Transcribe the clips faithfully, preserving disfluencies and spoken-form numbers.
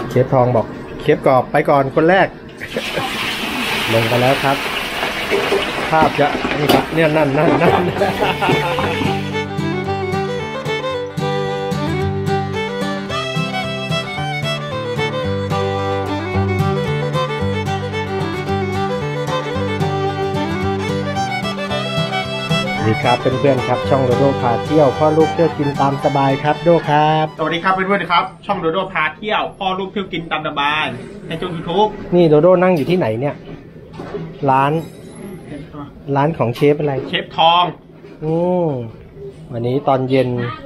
เชฟทองบอกเชฟกรอบไปก่อนคนแรก ลงไปแล้วครับภาพจะนี่ครับเนี่ยนั่นนั่นนั่นสวัสดีครับเพื่อนๆครับช่องโดโดพาเที่ยวพ่อลูกเที่ยวกินตามสบายครับโดครับสวัสดีครับเพื่อนๆครับช่องโดโดพาเที่ยวพ่อลูกเที่ยวกินตามสบายในช่องยูทูบนี่โดโดนั่งอยู่ที่ไหนเนี่ยร้านร้านของเชฟอะไรเชฟทองอืมวันนี้ตอนเย็น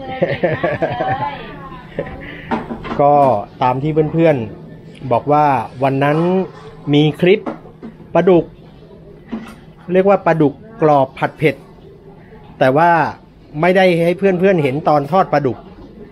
ก็ตามที่เพื่อนๆบอกว่าวันนั้นมีคลิปปลาดุกเรียกว่าปลาดุกกรอบผัดเผ็ดแต่ว่าไม่ได้ให้เพื่อนๆเห็นตอนทอดปลาดุก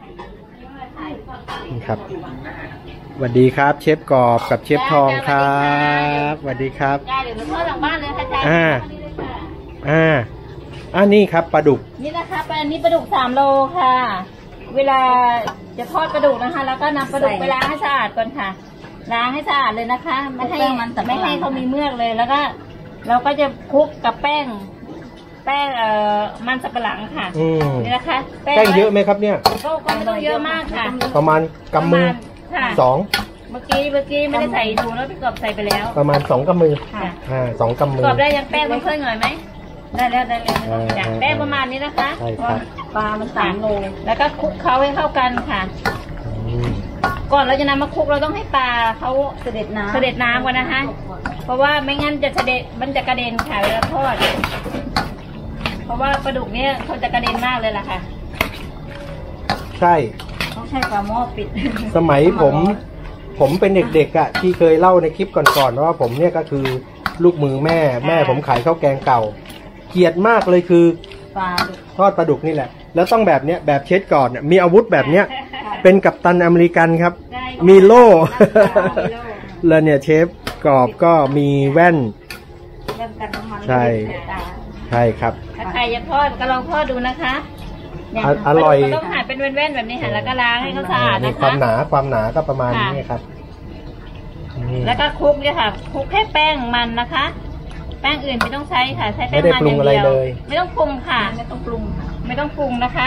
นี่ครับสวัสดีครับเชฟกรอบกับเชฟทองครับสวัสดีครับได้เดี๋ยวมาทอดหลังบ้านเลยค่ะอ่าอ่าอันนี้ครับปลาดุกนี่นะคะอันนี้ปลาดุกสามโลค่ะเวลาจะทอดปลาดุกนะคะแล้วก็นำปลาดุกไปล้างให้สะอาดก่อนค่ะล้างให้สะอาดเลยนะคะไม่ให้ไม่ให้เขามีเมือกเลยแล้วก็เราก็จะคลุกกับแป้งแป้งเอ่อมันสับปะหลังค่ะนี่นะคะแป้งเยอะไหมครับเนี่ยก็ก็ไม่ต้องเยอะมากค่ะประมาณกำมือสองเมื่อกี้เมื่อกี้ไม่ได้ใส่ดูแล้วพี่กบใส่ไปแล้วประมาณสองกำมือค่ะอ่าสองกำมือกบได้ยังแป้งมันเพิ่มหน่อยไหมได้แล้วได้แล้วจากแป้งประมาณนี้นะคะใช่ครับปลามันสามโลแล้วก็คลุกเคล้าให้เข้ากันค่ะก่อนเราจะนำมาคลุกเราต้องให้ปลาเขาเสด็จน้ำเสด็จน้ำก่อนนะคะเพราะว่าไม่งั้นจะเสด็จมันจะกระเด็นค่ะเวลาทอดเพราะว่าปลาดุกเนี่ยเขาจะกระเด็นมากเลยล่ะค่ะใช่ต้องใช้ปลาหม้อปิดสมัยผมผมเป็นเด็กๆอ่ะที่เคยเล่าในคลิปก่อนๆว่าผมเนี่ยก็คือลูกมือแม่แม่ผมขายข้าวแกงเก่าเกลียดมากเลยคือปลาทอดปลาดุกนี่แหละแล้วต้องแบบเนี้ยแบบเช็ดก่อนเนี่ยมีอาวุธแบบเนี้ยเป็นกัปตันอเมริกันครับมีโล่แล้วเนี่ยเชฟกรอบก็มีแว่นใช่ใช่ครับถ้าใครจะทอดก็ลองทอดดูนะคะอร่อยต้องหั่นเป็นแว่นๆแบบนี้หั่นแล้วก็ล้างให้เขาสะอาดนะคะความหนาความหนาก็ประมาณนี้ครับแล้วก็คลุกเนี่ยค่ะคลุกแค่แป้งมันนะคะแป้งอื่นไม่ต้องใช้ค่ะใช้แป้งมันอย่างเดียวไม่ต้องปรุงค่ะไม่ต้องปรุงไม่ต้องปรุงนะคะ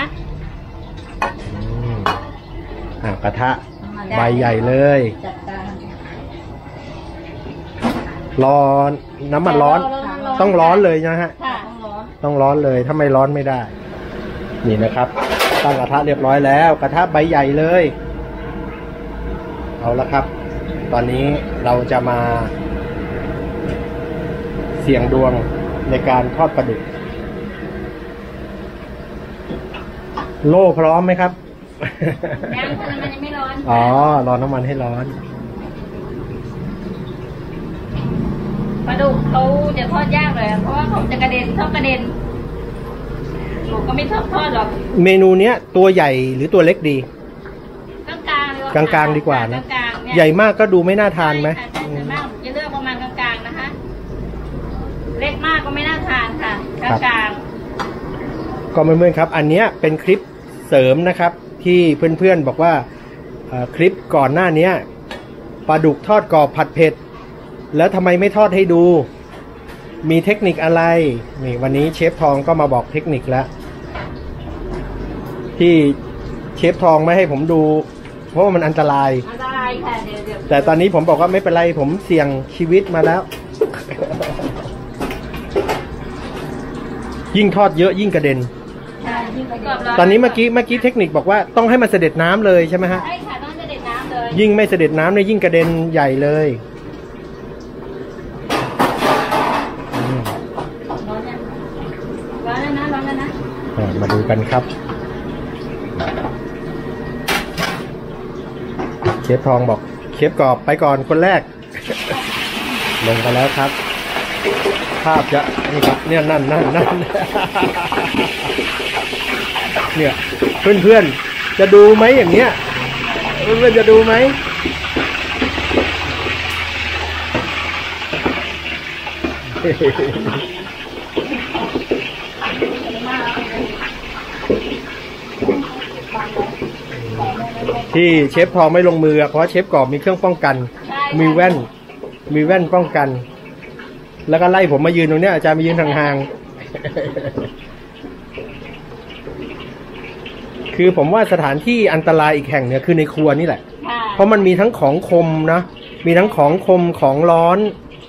อ่ากระทะใบใหญ่เลย ร้อนน้ำมันร้อนต้องร้อนเลยนะฮะต้องร้อนเลยถ้าไม่ร้อนไม่ได้นี่นะครับตั้งกระทะเรียบร้อยแล้วกระทะใบใหญ่เลยเอาละครับตอนนี้เราจะมาเสี่ยงดวงในการทอดปลาดุกโล่พร้อมไหมครับยังน้ำมันยังไม่ร้อนอ๋อรอน้ำมันให้ร้อนปลาดุกเขาจะทอดยากเลยเพราะว่าเขาจะกระเด็นชอบกระเด็นผมก็ไม่ชอบทอดหรอกเมนูเนี้ยตัวใหญ่หรือตัวเล็กดีกลางกลางกลางกลางดีกว่านะใหญ่มากก็ดูไม่น่าทานไหมใหญ่มากจะเลือกประมาณกลางกลางนะคะเล็กมากก็ไม่น่าทานค่ะกลางกลางก็เพื่อนๆครับอันเนี้ยเป็นคลิปเสริมนะครับที่เพื่อนๆบอกว่าคลิปก่อนหน้านี้ปลาดุกทอดกรอบผัดเผ็ดแล้วทำไมไม่ทอดให้ดูมีเทคนิคอะไรนี่วันนี้เชฟทองก็มาบอกเทคนิคแล้วที่เชฟทองไม่ให้ผมดูเพราะว่ามันอันตรายอันตรายค่ะเดี๋ยวเดี๋ยวแต่ตอนนี้ผมบอกว่าไม่เป็นไรผมเสี่ยงชีวิตมาแล้ว ยิ่งทอดเยอะยิ่งกระเด็นตอนนี้เมื่อกี้เมื่อกี้เทคนิคบอกว่าต้องให้มันเสด็จน้ำเลยใช่ไหมฮะใช่ค่ะต้องเสด็จน้ำเลยยิ่งไม่เสด็จน้ำเนี่ยยิ่งกระเด็นใหญ่เลยร้อนยังร้อนแล้วนะร้อนแล้วนะมาดูกันครับเชฟทองบอกเชฟกรอบไปก่อนคนแรก ลงไปแล้วครับภาพจะนี่ครับเนี่ยนั่นนั่นนั่นเนี่ยเพื่อนเพื่อนจะดูไหมอย่างเงี้ยเพื่อนจะดูไหมที่เชฟทองไม่ลงมือเพราะเชฟกรอบมีเครื่องป้องกัน มีแว่นมีแว่นป้องกัน แล้วก็ไล่ผมมายืนตรงนี้อาจารย์มายืนห่างๆคือผมว่าสถานที่อันตรายอีกแห่งเนี่ยคือในครัวนี่แหละเพราะมันมีทั้งของคมนะมีทั้งของคมของร้อน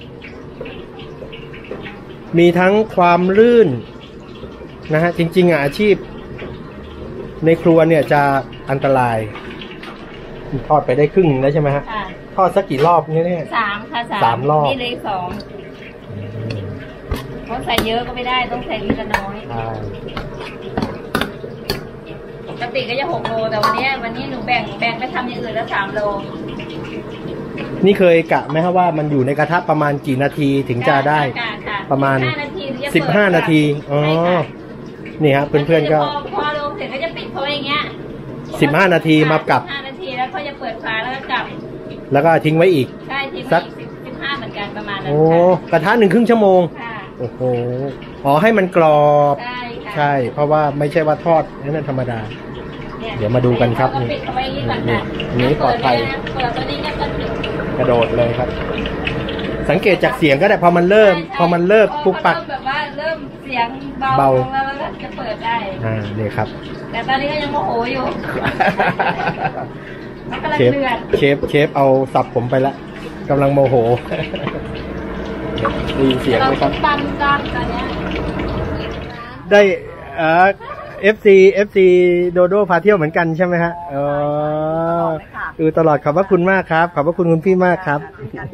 มีทั้งความลื่นนะฮะจริงๆอ่ะอาชีพในครัวเนี่ยจะอันตรายทอดไปได้ครึ่งแล้วใช่ไหมฮะทอดสักกี่รอบเนี่ยสามค่ะสามสามรอบนี่เลยสองต้องใส่เยอะก็ไม่ได้ต้องใส่นิดน้อยปกติก็จะหกโลแต่วันนี้วันนี้หนูแบ่งแบ่งไปทำอย่างอื่นแล้วสามโลนี่เคยกะไหมครับว่ามันอยู่ในกระทะประมาณกี่นาทีถึงจะได้ประมาณสิบห้านาทีอ๋อนี่ครับเพื่อนๆก็พอลงเสร็จก็จะปิดเขาอย่างเงี้ยสิบห้านาทีมากับห้านาทีแล้วเขาจะเปิดฝาแล้วก็กลับแล้วก็ทิ้งไว้อีกใช่ทิ้งสักสิบห้าเหมือนกันประมาณนั้นโอ้กระทะหนึ่งครึ่งชั่วโมงโอ้โหอ๋อให้มันกรอบใช่ใช่เพราะว่าไม่ใช่ว่าทอดนั่นธรรมดาเดี๋ยวมาดูกันครับนี่นี่ปลอดภัยกระโดดเลยครับสังเกตจากเสียงก็ได้พอมันเริ่มพอมันเลิกปุ๊บปักแบบว่าเริ่มเสียงเบาแล้วแล้วจะเปิดได้อ่านี่ครับแต่ตอนนี้ก็ยังโมโหอยู่เชฟเชฟเชฟเอาสับผมไปละกำลังโมโหได้ยินเสียงไหมครับตันตันตอนนี้ได้เอ่อเอฟซีเอฟซีโดโดพาเที่ยวเหมือนกันใช่ไหมฮะอ๋อดูตลอดขอบพระคุณมากครับขอบพระคุณคุณพี่มากครับ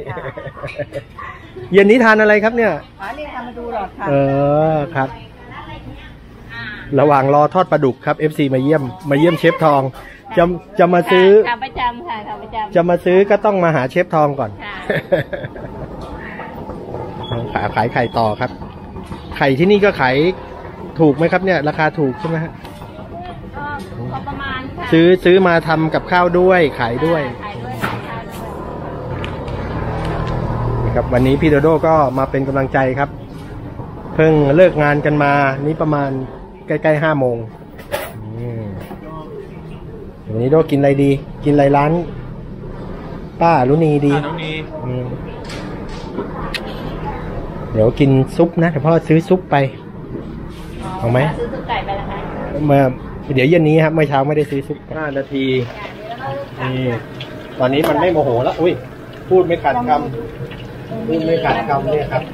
เย็นนี้ทานอะไรครับเนี่ยอ๋อนี่ทำมาดูหรอค่ะเออครับระหว่างรอทอดปลาดุกครับ เอฟ ซี มาเยี่ยมมาเยี่ยมเชฟทองจะจะมาซื้อขาประจำค่ะขาประจำจะมาซื้อก็ต้องมาหาเชฟทองก่อนขายขายไข่ต่อครับไข่ที่นี่ก็ขายถูกไหมครับเนี่ยราคาถูกใช่ไหมฮะก็ประมาณค่ะซื้อซื้อมาทำกับข้าวด้วยขายด้วยครับวันนี้พี่โดโดก็มาเป็นกำลังใจครับเพิ่งเลิกงานกันมานี่ประมาณใกล้ๆห้าโมงวันนี้โดกินอะไรดีกินอะไรร้านป้าลุนีดีเดี๋ยวกินซุปนะแต่พ่อซื้อซุปไปเอาไหมซื้อซุปไก่ไปแล้วค่ะมาเดี๋ยวเย็นนี้ครับเมื่อเช้าไม่ได้ซื้อซุปห้านาทีนี่ตอนนี้มันไม่โมโหแล้วอุ้ยพูดไม่ขาดคำพูดไม่ขาดคำเนี่ยครับ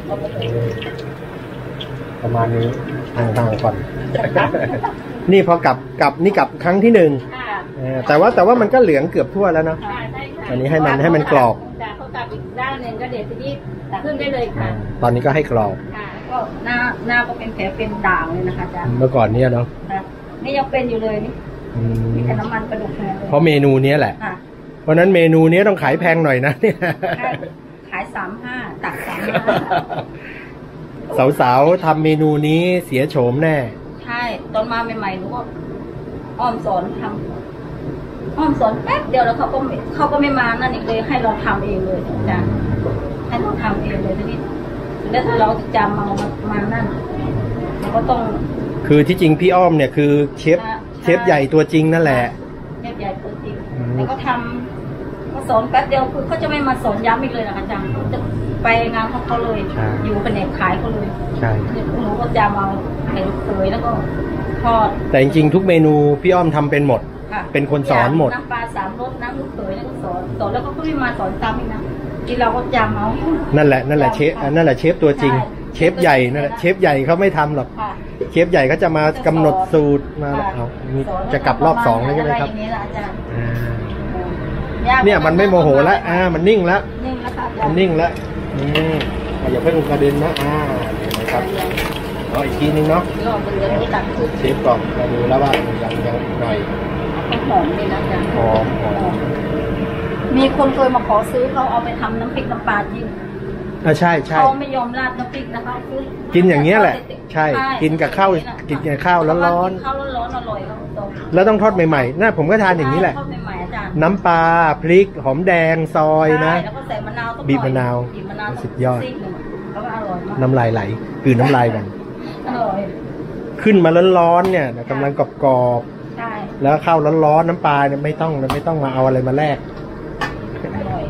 ประมาณนี้ห่างๆก่อนนี่พอกลับกลับนี่กลับครั้งที่หนึ่งแต่ว่าแต่ว่ามันก็เหลืองเกือบทั่วแล้วเนาะอันนี้ให้มันให้มันกรอบเขากลับอีกด้านหนึ่งก็เดี๋ยวทีนี้ขึ้นได้เลยค่ะตอนนี้ก็ให้กรอบก็หน้าหน้าก็เป็นแผลเป็นด่างเลยนะคะอาจารย์เมื่อก่อนเนี่ยเนาะนี่ยังเป็นอยู่เลยนี่มีแต่น้ำมันกระดูกแพงเพราะเมนูนี้แหละเพราะนั้นเมนูนี้ต้องขายแพงหน่อยนะเนี่ยขายสามห้าตักสามห้าสาวๆทำเมนูนี้เสียโฉมแน่ใช่ตอนมาใหม่ๆหนูก็อ้อมสอนทำอ้อมสอนแป๊บเดียวแล้วเขาก็ไม่เขาก็ไม่มานั่นอีกเลยให้เราทำเองเลยอาจารย์ให้เราทำเองเลยทีนี้แล้วถ้าเราจำมามานั่นเราก็ต้องคือที่จริงพี่อ้อมเนี่ยคือเชฟเชฟใหญ่ตัวจริงนั่นแหละเชฟใหญ่ตัวจริงแล้วก็ทำก็สอนแป๊บเดียวคือเขาจะไม่มาสอนย้ำอีกเลยนะอาจารย์เขาจะไปงานของเขาเลยอยู่แผนกขายเขาเลยใช่หนูก็จำเอาไข่ลูกเขยแล้วก็ทอดแต่จริงๆทุกเมนูพี่อ้อมทำเป็นหมดเป็นคนสอนหมดน้ำปลาสามรสน้ำลูกเขยแล้วก็สอนสอนแล้วก็ไม่มาสอนซ้ำอีกนะที่เราก็จำเอานั่นแหละนั่นแหละเชฟนั่นแหละเชฟตัวจริงเชฟใหญ่นั่นแหละเชฟใหญ่เขาไม่ทำหรอกเชฟใหญ่เขาจะมากำหนดสูตรมาเอาจะกลับรอบสองแล้วใช่ไหมครับเนี่ยมันไม่โมโหแล้วอ่ามันนิ่งแล้วมันนิ่งแล้วอืมอย่าเพิ่งกระเด็นนะอ่านะครับเอาอีกทีนึงเนาะเชฟก่อนมาดูแล้วว่ายังยังหน่อยหอมเลยนะจ๊ะหอมหอมมีคนเคยมาขอซื้อเขาเอาไปทำน้ำพริกน้ำปลาจริงอ่าใช่ใช่เขาไม่ยอมราดน้ำพริกนะคะกินอย่างเงี้ยแหละใช่กินกับข้าวกินกับข้าวร้อนร้อนข้าวร้อนอร่อยครับตรงแล้วต้องทอดใหม่ๆน่าผมก็ทานอย่างนี้แหละน้ำปลาพริกหอมแดงซอยนะแล้วก็ใส่มะนาวบีบมะนาวสุดยอดน้ำลายไหลคือน้ำลายกันขึ้นมาร้อนๆเนี่ยกำลังกรอบๆใช่แล้วข้าวร้อนๆน้ำปลาเนี่ยไม่ต้องไม่ต้องมาเอาอะไรมาแลกอร่อย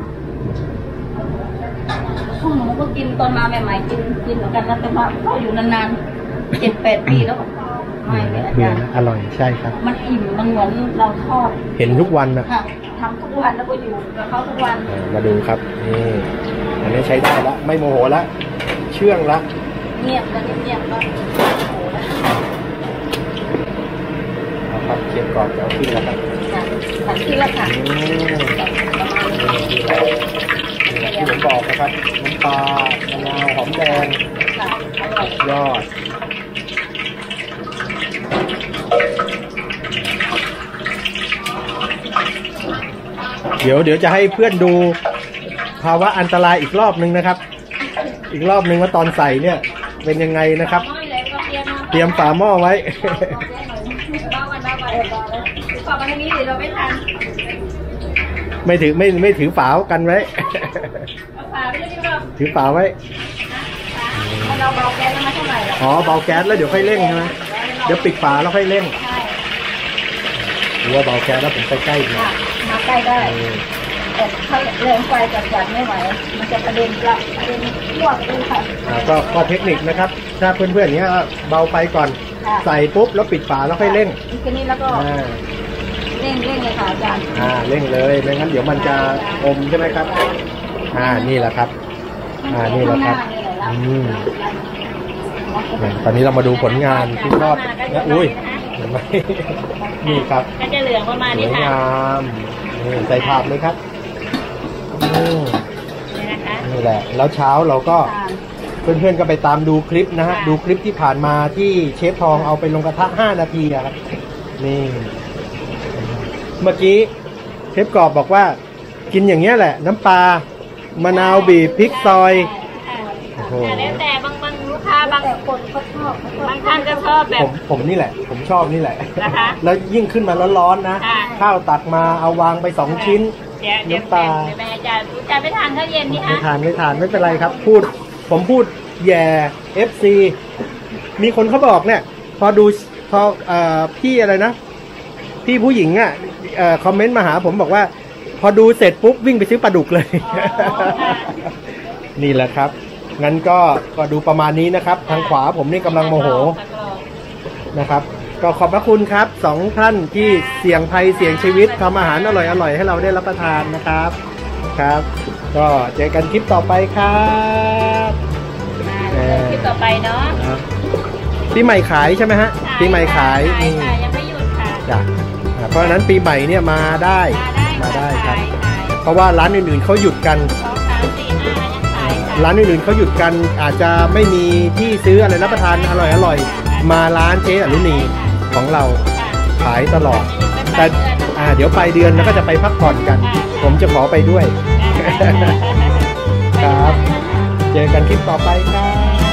พวกหนูก็กินตอนมาใหม่ๆกินกินเหมือนกันนะแต่ว่าก็อยู่นานๆเจ็ดแปดปีแล้วก็ไม่เลยอาเบื่อจารย์นะอร่อยใช่ครับมันอิ่มมันเหมือนเราทอดเห็นทุกวันนะค่ะทำทุกวันแล้วก็อยู่กับเขาทุกวันเออมาดูครับนี่อันนี้ใช้ได้ละไม่โมโหละเชื่องละเงียบแล้วเงียบก็โอ้โหแล้วเอาครับเชฟก่อนจะเอาขึ้นแล้วครับตัดที่ละค่ะอืมประมาณนี้นี่แหละนี่แหละที่ผมบอกนะครับน้ำปลามะนาวหอมแดงค่ะอร่อยยอดเดี๋ยวเดี๋ยวจะให้เพื่อนดูภาวะอันตรายอีกรอบนึงนะครับ อีกรอบนึงว่าตอนใส่เนี่ยเป็นยังไงนะครับ เตรียมฝาหม้อไว้บ้าวันบ้าวันฝากมาทางนี้เดี๋ยวเราไม่ทันไม่ถือไม่ไม่ถือฝากันไว้ฝาไม่ได้หรอกถือฝาไว้เราเบาแก๊สแล้วมาเท่าไหร่แล้วอ๋อเบาแก๊สแล้วเดี๋ยวค่อยเร่งใช่ไหมเดี๋ยวปิดฝาแล้วค่อยเร่งใช่หรือว่าเบาแก๊สแล้วผมไปใกล้ดีค่ะมาใกล้ได้แต่ถ้าแรงไฟจัดๆไม่ไหวมันจะกระเด็นละกระเด็นทั่วไปเลยค่ะอ่าก็ก็เทคนิคนะครับ ถ้าเพื่อนๆอย่างเนี้ยเบาไฟก่อนค่ะใส่ปุ๊บแล้วปิดฝาแล้วค่อยเร่งอีกทีนี้แล้วก็อ่าเร่งเร่งเลยค่ะอาจารย์อ่าเร่งเลยไม่งั้นเดี๋ยวมันจะอมใช่ไหมครับ อ่านี่แหละครับ อ่านี่แหละครับอืมเนี่ยตอนนี้เรามาดูผลงานที่ทอดนะอุ้ยเห็นไหม นี่ครับก็จะเหลืองประมาณสนี้วยค่ะงามนี่ใส่ถาดเลยครับอืมนี่นะคะนี่แหละ แล้วเช้าเราก็เพื่อนๆก็ไปตามดูคลิปนะฮะ ดูคลิปที่ผ่านมาที่เชฟทองเอาไปลงกระทะห้านาทีอะครับ นี่ เมื่อกี้เชฟกรอบบอกว่ากินอย่างเงี้ยแหละ น้ำปลามะนาวบีบพริกซอยโอ้โหแล้วแต่บางบางลูกค้าบางคนก็ชอบบางท่านก็ชอบแบผบมผมนี่แหละ ผมชอบนี่แหละนะคะแล้วยิ่งขึ้นมาร้อนๆนะค่ะข้าวตักมาเอาวางไปสองชิ้นเดี๋ยวเดี๋ยวน้ำปลาเดี๋ยวแม่จะจะไปทานข้าวเย็นนี่ไม่ฮะทานไม่ทานไม่เป็นไรครับ พูดผมพูดแย่ เอฟ ซี มีคนเขาบอกเนี่ย พอดูพอเอ่อพี่อะไรนะ พี่ผู้หญิงอ่ะเอ่อคอมเมนต์มาหาผมบอกว่า พอดูเสร็จปุ๊บวิ่งไปซื้อปลาดุกเลย นี่แหละครับ งั้นก็ก็ดูประมาณนี้นะครับ ทางขวาผมนี่กำลังโมโหนะครับ ก็ขอบพระคุณครับสองท่านที่เสี่ยงภัยเสี่ยงชีวิตทำอาหารอร่อยๆให้เราได้รับประทานนะครับครับ ก็เจอกันคลิปต่อไปครับคลิปต่อไปเนาะครับปีใหม่ขายใช่ไหมฮะปีใหม่ขายใช่นี่ค่ะยังไม่หยุดค่ะจ้ะอ่าเพราะฉะนั้นปีใหม่เนี่ยมาได้มาได้ครับ เพราะว่าร้านอื่นๆเขาหยุดกันสองสามสี่ห้ายังขายค่ะร้านอื่นๆเขาหยุดกันอาจจะไม่มีที่ซื้ออะไรรับประทานอร่อยๆมาร้านเจ๊อรุณีของเราขายตลอด แต่อ่าเดี๋ยวปลายเดือนแล้วก็จะไปพักผ่อนกัน ผมจะขอไปด้วย ครับ เจอกันคลิปต่อไปครับ